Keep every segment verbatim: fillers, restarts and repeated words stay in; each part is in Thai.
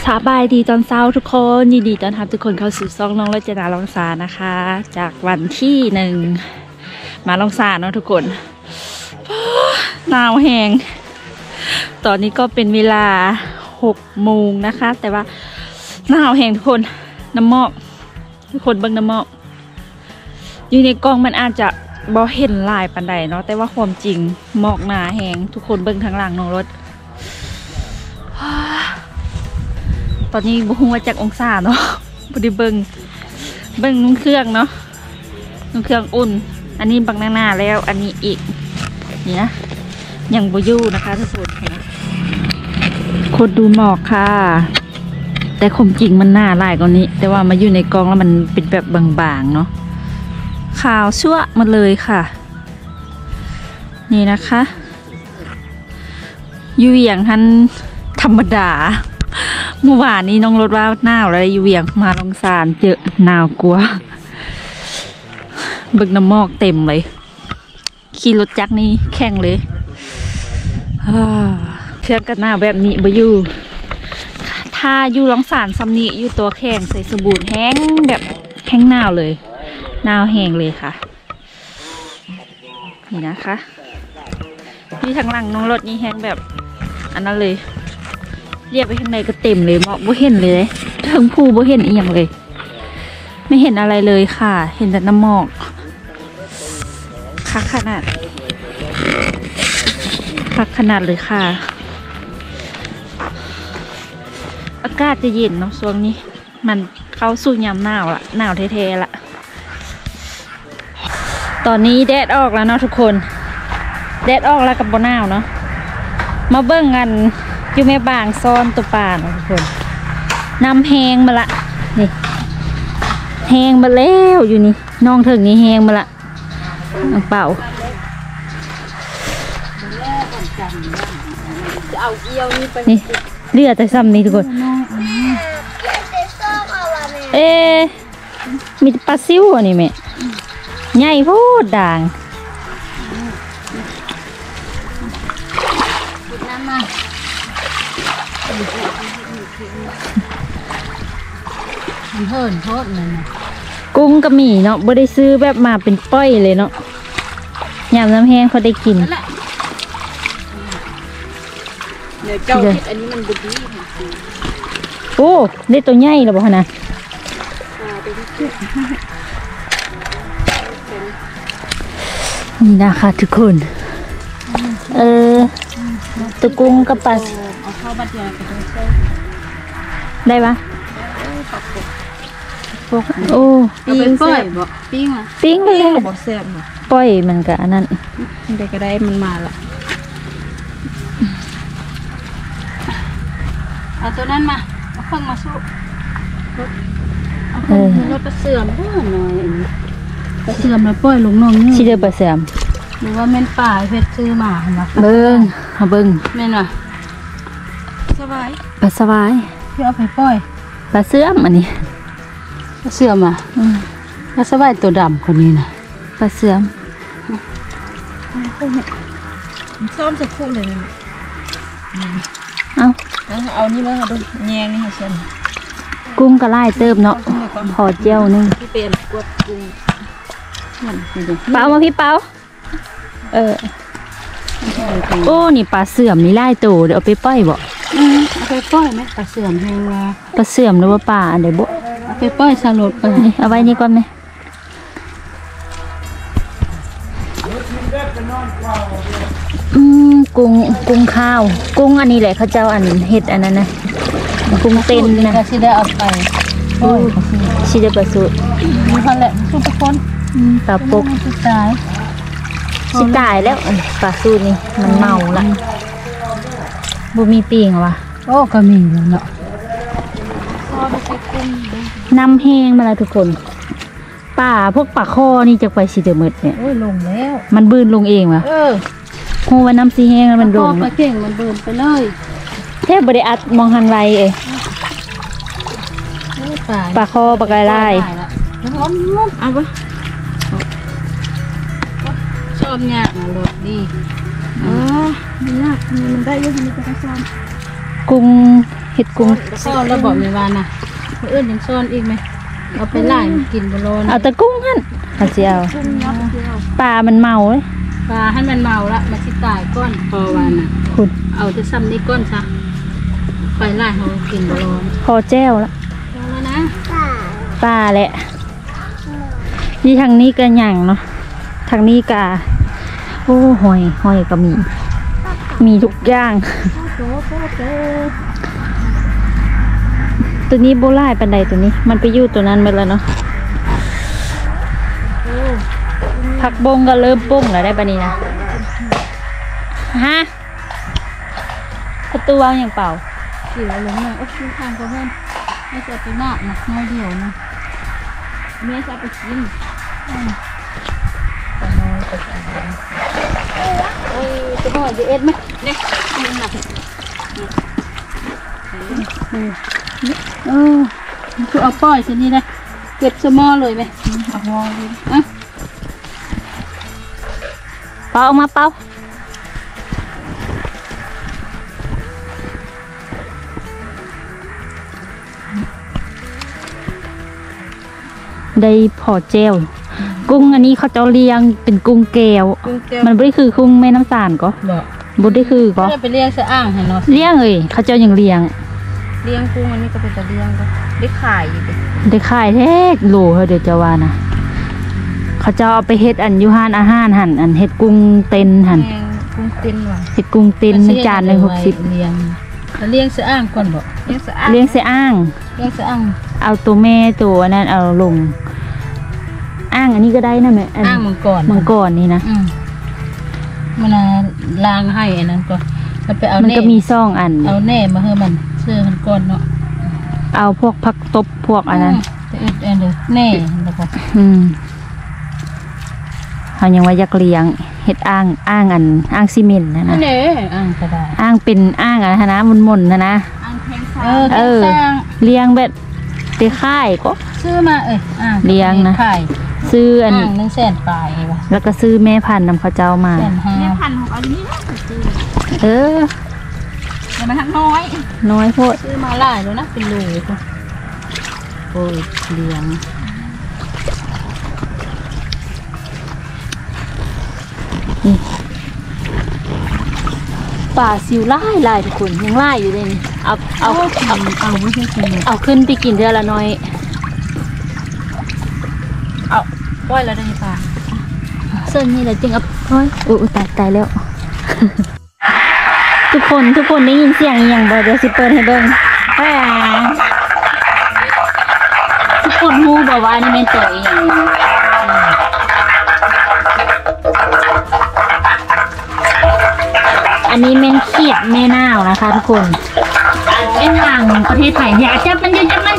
สบายดีตอนเช้าทุกคนยินดีต้อนรับทุกคนเข้าสู่ซ่องน้องรจนาลองซานะคะ จากวันที่หนึ่งมาลองซาเนาะทุกคนหนาวแหงตอนนี้ก็เป็นเวลาหกโมงนะคะแต่ว่าหนาวแหงทุกคนน้ำหมอกทุกคนเบิ่งน้ำหมอกอยู่ในกล้องมันอาจจะบ่เห็นลายปันใดเนาะแต่ว่าความจริงหมอกหนาแหงทุกคนเบิ่งทางหลังน้องรถตอนนี้บุ้งว่าจากองศาเนาะพอดีเบิ้งเบิ้งนุ่งเครื่องเนาะนุ่งเครื่องอุ่นอันนี้บังหน้าแล้วอันนี้อีกนี่นะยังบอยู่นะคะทุกคนนะคนดูหมอกค่ะแต่ความจริงมันหน้าลายกว่านี้แต่ว่ามาอยู่ในกองแล้วมันเป็นแบบบางๆเนาะขาวชั่วมาเลยค่ะนี่นะคะอยู่อย่างท่านธรรมดาเมื่อวานนี้น้องรถว่าหนาวอะไรอยู่เวียงมาลงสารเจอหนาวกลัวบึกน้ำหมอกเต็มเลยขี่รถจักรนี่แข่งเลยเครื่องกันหนาวแบบนี้บ่อยู่ถ้าอยู่ลองสารซัมนี้อยู่ตัวแข่งใส่สบู่แห้งแบบแห้งหนาวเลยหนาวแห้งเลยค่ะนี่นะคะที่ทางหลังน้องรถนี่แห้งแบบอันนั้นเลยเรียบไปข้างในก็เต็มเลยหมอกบ่เห็นเลยทั้งภูบ่เห็นอีกอย่างเลยไม่เห็นอะไรเลยค่ะเห็นแต่น้ำหมอกคักขนาดคักขนาดเลยค่ะอากาศจะเย็นเนาะช่วงนี้มันเข้าสู่ยามหนาวละหนาวแท้ๆละตอนนี้แดดออกแล้วเนาะทุกคนแดดออกแล้วกับบ่หนาวเนาะมาเบิ่งกันอยู่แม่บางซ่อนตัวป่าเนาะทุกคนน้ำแห้งมาละนี่แห้งมาแล้วอยู่นี่น้องถึงนี่แห้งมาละน้ำเปล่านี่เลือดแต่ซ้ำนี่ทุกคนเอ๊มีปลาซิวอันนี้แม่ใหญ่พูดด่างเพิ่นโทษเลยนะกุ้งกระหมี่เนาะบ่ได้ซื้อแบบมาเป็นป้อยเลยเนาะยำน้ำแห้งเขาได้กินเดี๋ยวเจ้าคิดอันนี้มันบุดีโอ้ได้ตัวใหญ่แล้วบ่ฮะนะนี่นะคะทุกคนเออตัวกุ้งกับปลาได้ปะโอ้ปิ้งป้อยบ่ปิ้งอ่ะปิ้งเลยบ่แซ่บบ่ป้อยมันก็อันนั้นได้ก็ได้มันมาละเอาตัวนั้นมาเอาเครื่องมาสู้เอาเครื่องรถปลาเสื่อมบ่หน่อยปลาเสื่อมแล้วป้อยลงน้องนี่สิเด้อปลาเสื่อมหรือว่าแม่นป่าเพชรซื้อมาค่ะเบิ่งเฮาเบิ่งแม่นว่ะสบายปลาสบายพี่เอาไปป้อยปลาเสื่อมอันนี้ปลาเสื่อมอ่ะปลาสบายตัวดำคนนี้นะปลาเสื่อมซ้อมจะคู่เลยเอาเอานี่มาดูแยงนี่ให้ฉันกุ้งกระไล่เติมเนาะพอเจียวนึงพี่เป็นกดกุ้งเปล่ามาพี่เปล่าเออโอ้นี่ปลาเสื่อมนี่ไล่โตเดี๋ยวเอาไปป้อยบ่เอาไปป้อยไหมปลาเสื่อมแห้งว่าปลาเสื่อมหรือว่าปลาอะไรบ่เอาไปป้อยสลดไปเอาไว้นี่ก่อนไหมอืมกุ้งกุ้งข้าวกุ้งอันนี้แหละเขาเจ้าอันเห็ดอันนั้นนะกุ้งเต้นนะชิได้เอาไปชิได้ประสูติมีพันแหละสุปคนปลาปกชิตายชิตายแล้วปลาสูตรนี่มันเมาละบุมีปีงวะโอ้ก็มีเนาะน้ำแห้งมาแล้วทุกคนป่าพวกป่าคอนี่จะไปสิเดอร์มิดเนี่ยลงแล้วมันบืนลงเองวะเออโหวันน้ำซีแห้งมันลงปลาเก่งมันบืนไปเลยแทบบริอัดมองหันไรเอป่าคอปลากระไรเอาปะชอบเนี่ยรสดีอ๋อมันยากมันได้เยอะมันจะได้ซ้อมกุ้งเห็ดกุ้งซ่อนแล้วบอกไม่ว่านะเอื้อนยังซ่อนอีกไหมเอาไปไล่กินบอลนเอาแต่กุ้งหั่นเอาเจียวปลามันเมาเลยปลาให้มันเมาละมาสิตายก้อนพอวันน่ะคุณเอาจะซ้ำนี่ก้อนซะไปไล่เขากินบอลนพอแจ้วแล้วพอแล้วนะปลาแหละนี่ทางนี้ก็หยังเนาะทางนี้ก็โอ้หอยหอยก็มี มีทุกอย่าง ตัวนี้โบราณปันใดตัวนี้ มันไปอยู่ตัวนั้นหมดแล้วเนาะผักบงก็เริ่มปุ้งแล้วได้ปะนี้นะฮะประตูวางอย่างเปล่ากินแล้วลงมาโอ้ยทางก็เพื่อนไม่จะไปมากนะน้อยเดียวนะแม่จะไปกินโอ้ยจะบอกจะเอ็ดไหมเนี่ยนี่หนักเออคือเอาป้อยชนิดนะเก็บสมอเลยไหมเอางอเลยอ่ะเปล่าออกมาเปล่าได้พอเจลกุ้งอันนี้เขาเจ้าเลี้ยงเป็นกุ้งแก้วมันไม่ได้คือกุ้งแม่น้ำตาลก็บอกบุได้คือก็ไม่ได้ไปเลี้ยงเสืออ่างเห็นเนาะเลี้ยงเลยเขาเจ้ายังเลี้ยงเลี้ยงกุ้งอันนี้ก็เป็นแต่เลี้ยงก็ได้ขายอยู่ดิได้ขายแท้โหลเดี๋ยวจะว่านะเขาเจ้าเอาไปเฮ็ดอันอยูฮานอาหารหันอันเฮ็ดกุ้งเต็นหันแมงกุ้งเต้นว่ะเฮ็ดกุ้งเต็นในจานหนึ่งหกสิบเลี้ยงแล้วเลี้ยงเสืออ่างก่อนบอกเลี้ยงเสืออ่างเลี้ยงเสียอ้างเลี้ยงเสืออ่างเอาตัวแม่ตัวนั้นเอาลงอ้างอันนี้ก็ได้นะแม่นอ่างมังกรมังกรนี่นะอืมมันน่ะล้างให้อันนั้นก็แล้วไปเอามันแหน่ก็มีซ่องอันเอาแหน่มาให้มันเชื่อมันก่อนเนาะเอาพวกผักตบพวกอันนั้นเอ็ดเอ็ดเลยแหน่แล้วก็อืมเขายังว่าอยากเลี้ยงเฮ็ดอ้างอ้างอันอ้างซีเมนต์นะนะแหน่อ่างก็ได้อ้างเป็นอ้างอะไรนะมุนๆนะนะอ่างแข็งซ่าเอเอออสร้างเลี้ยงแบบไปค่ายก็ซื้อมาเอ้ยอ่างเลี้ยงนะขายซื้ออันอ่างหนึ่งแสนปลายว่ะแล้วก็ซื้อแม่พันธุ์นำเขาเจ้ามาแสนห้าพันของอันนี้นะเออเดี๋ยวมันทั้งน้อยน้อยโพดซื้อมาหลายแล้วนะเป็นโหลก็โอ้ยเลี้ยงป่าซิวไล่ไล่ทุกคนยังไล่อยู่เลยนี่เอาเอาเอาเอาเอาไม่ใช่กินเลยเอาขึ้นไปกินเดือนละน้อยเอาปล่อยแล้วได้ปลาเส้นนี่แหละจึงเอาเฮ้ยโอ้ตายตายแล้ว ทุกคนทุกคนได้ยินเสียงอหย่างบ่เดี๋ยวสิเปิดให้เบิ่งแหมทุกคนฮู้บ่ว่าอันนี่เป็นตัวอีหยังอันนี้แม่นเขียดแม่นาวนะคะทุกคนเป็นทางประเทศไทยอย่าจับมันอย่าจับมัน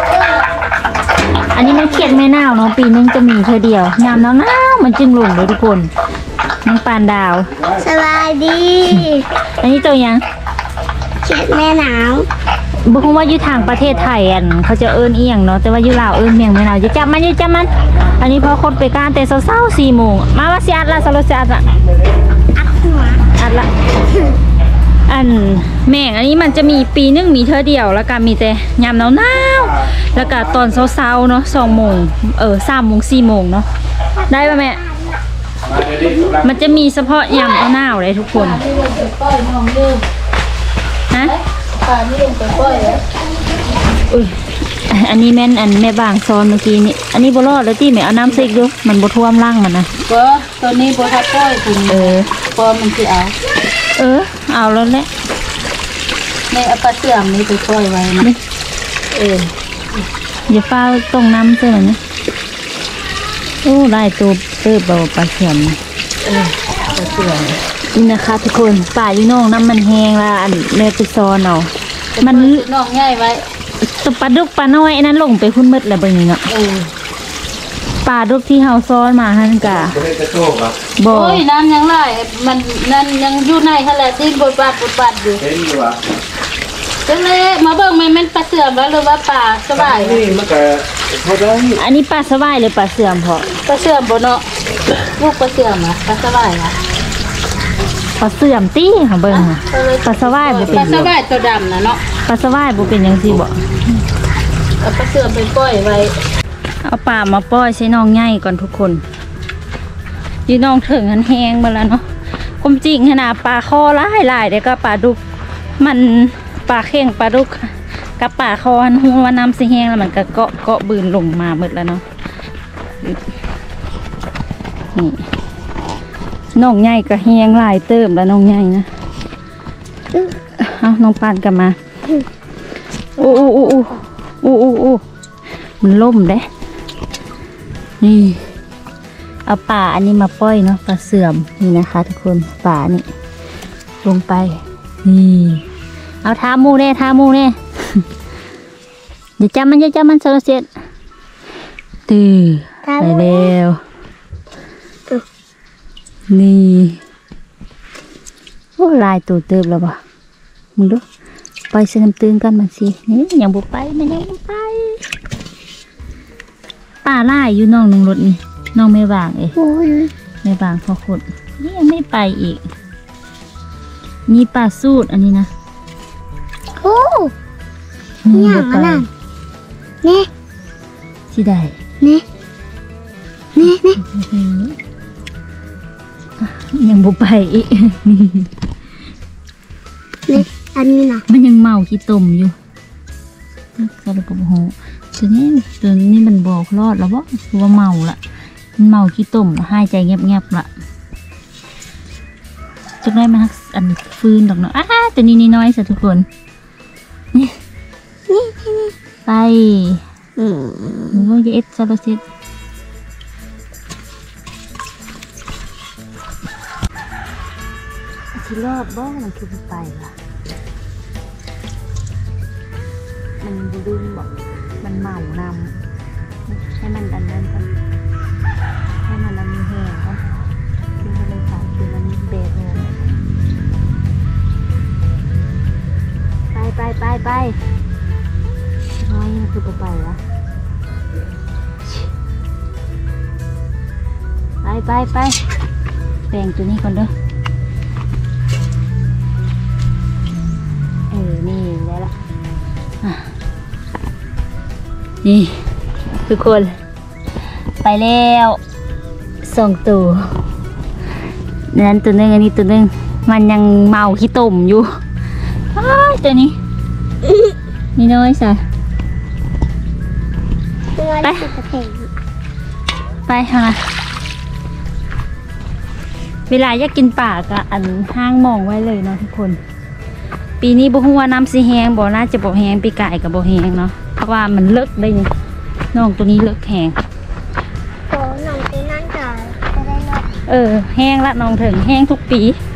อันนี้มันเขียดแม่นาวเนาะปีนึงจะมีเธอเดียวยามหนาวๆมันจึงหลงเลยทุกคนน้องปานดาวสบายดีอันนี้ตัวยังเขียดแม่หนาวบุคคลว่าอยู่ทางประเทศไทยอันเขาจะเอิ้นเอียงเนาะแต่ว่าอยู่ลาวเอิ้นเมียงแม่นาวจะจับมันจะจับมัน อันนี้พอคนไปการแต่เช้าๆสี่โมงมาว่าสิอัดละสโลสิอัดละอักหัวอัดละอันแม่งอันนี้มันจะมีปีนึงมีเธอเดียวแล้วก็มีแต่ยามหนาวๆแล้วก็ตอนเช้าๆเนาะสองโมงเออสามโมงสี่โมงเนาะได้ป่ะแม่มันจะมีเฉพาะยามหนาวเลยทุกคนที่ลงไปปล่อยน้องลืมฮะปลาที่ลงไปปล่อยแล้วอุ้ยอันนี้แม่นอันแม่บางซ้อนเมื่อกี้นี่อันนี้บ่รอดแล้วที่แม่เอาน้ำซิกดูมันบ่ท่วมร่างมันนะก็ตัวนี้บัวทับปล่อยคุณเออพอมันจะเอาเออเอาแล้วแหละในเอาปลาเสื่อมนี้ไปปล่อยไว้นะเอออย่าฟ้าตรงน้ำเสื้อนี่โอ้ได้ตัวเติบเบาปลาเสื่อมเออปลาเสื่อมนี่นะคะทุกคนป่าอยู่น้องน้ำมันแห้งละอันแม่ไปซ้อนเอามันน้องง่ายไว้ตัวปลาดุกปลาน้อยอันนั้นลงไปพุ่นมืดแล้วเบิ่งนี่เนาะเออปลาดุกที่เฮาซ้อนมาหั่นกะไม่ได้กระโชกอ่ะบ่โอ้ยน้ำยังไหลมันนั่นยังอยู่ในทะเลดิ้นบดบาดบดบาดอยู่เห็นอยู่อ่ะจังเลยมาเบิ่งแม่นมันปลาเสื่อมแล้วหรือว่าปลาสบายนี่มันก็เขาได้อันนี้ปลาสวายหรือปลาเสื่อมพอปลาเสื่อมบ่เนาะลูกปลาเสื่อมอ่ะปลาสบายอ่ะปลาเสื่อมตี้ค่ะเบิ่งค่ะปลาสวายบ่ปเป็ลาน สบายตัวดำนะเนาะปลาสวายบ่เป็นหยังสิบ่เอาปลาเสื่อมไปปล่อยไว้เอาปลามาปล่อยใช้น้องใหญ่ก่อนทุกคนยีน้องถึงหันแห้งมาแล้วเนาะความจริงขนาดปลาคอหลายหลายเดี๋ยวก็ปลาดุกมันปลาเข่งปลาดุกกับปลาคอหันหูว่าน้ำสิแห้งแล้วมันก็เกาะเกาะบืนลงมาหมดแล้วเนาะนี่น้องใหญ่ก็แห้งหลายเติมแล้วน้องใหญ่นะเอาน้องปานกลับมาโอ้โอ้โอ้โอ้โอ้โอ้โอ้มันล่มเด้นี่เอาป่าอันนี้มาปล่อยเนาะปลาเสื่อมนี่นะคะทุกคนป่านี่ลงไปนี่เอาท้ามูเน่ท้ามูเน่ เดี๋ยวจับมันเดี๋ยวจับมันโซลเซตตื่นไปเร็วนี่โอ้ลายตัวเติบแล้วบ่มึงดูไปเสนำตื่นกันมันสินี่ยังบุกไปมันยังบุกไปป่าไล่อยู่น้องนงรถนี่น้องไม่วางเอ้ไม่วางพอขุดนี่ยังไม่ไปอีกนี่ป่าสูดอันนี้นะโอ้นี่อย่างบ่ไปนั้นนี่สิได้นี่นี่นี่ยังบุกไปอีกนี่อันนี้นะมันยังเมาขี้ตมอยู่ก็เลยบอกโหตัวนี้ตัวนี้มันบอกรอดแล้วบ่คือว่าเมาละมันเมาขี้ตมหายใจเงียบๆละจะได้มาอันฟื้นดอกเนาะอ้าตัวนี้น้อยๆสิทุกคนนี่ไปอืมโอ้ยเอ็ดซาโลเซตที่รอดบ่มันคือไปละมันดึงบอกมันเมานำให้มันอันนั้นกันให้มันอันนี้แห้งกันคือมันเลยสารคือมันเบรกเลยไปไปไปไปน้อยมันคือไปละไปไปไปแบ่งตัวนี้ก่อนเด้อเออนี่ได้ละนี่ทุกคนไปแล้วส่งตัวนั้นตัวนึงอันนี้ตัวนึงมันยังเมาขี้ตุ่มอยู่ตัวนี้นี่น้อยสิไปไปค่ะเวลาอยากกินป่าก็อันห้างมองไว้เลยเนาะทุกคนปีนี้บ่ฮู้ว่าน้ำสิแห้งบ่น่าจะบ่แห้งปีกายกับบ่แห้งเนาะเพราะว่ามันเลิกได้น้องตัวนี้เลิกแห้งโอ้น้องตีนั่นจะจะได้รอดเออแห้งละน้องถึงแห้งทุกปี